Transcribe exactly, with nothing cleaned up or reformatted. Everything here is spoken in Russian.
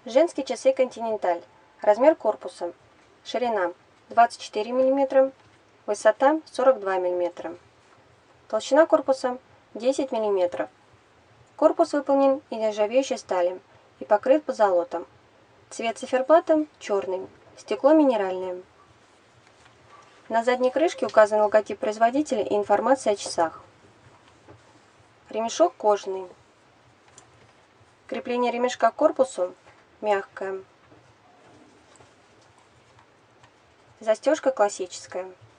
Женские часы Continental. Размер корпуса. Ширина двадцать четыре миллиметра, высота сорок два миллиметра. Толщина корпуса десять миллиметров. Корпус выполнен из нержавеющей стали и покрыт позолотом. Цвет циферблата черный, стекло минеральное. На задней крышке указан логотип производителя и информация о часах. Ремешок кожаный. Крепление ремешка к корпусу мягкое. Застежка классическая.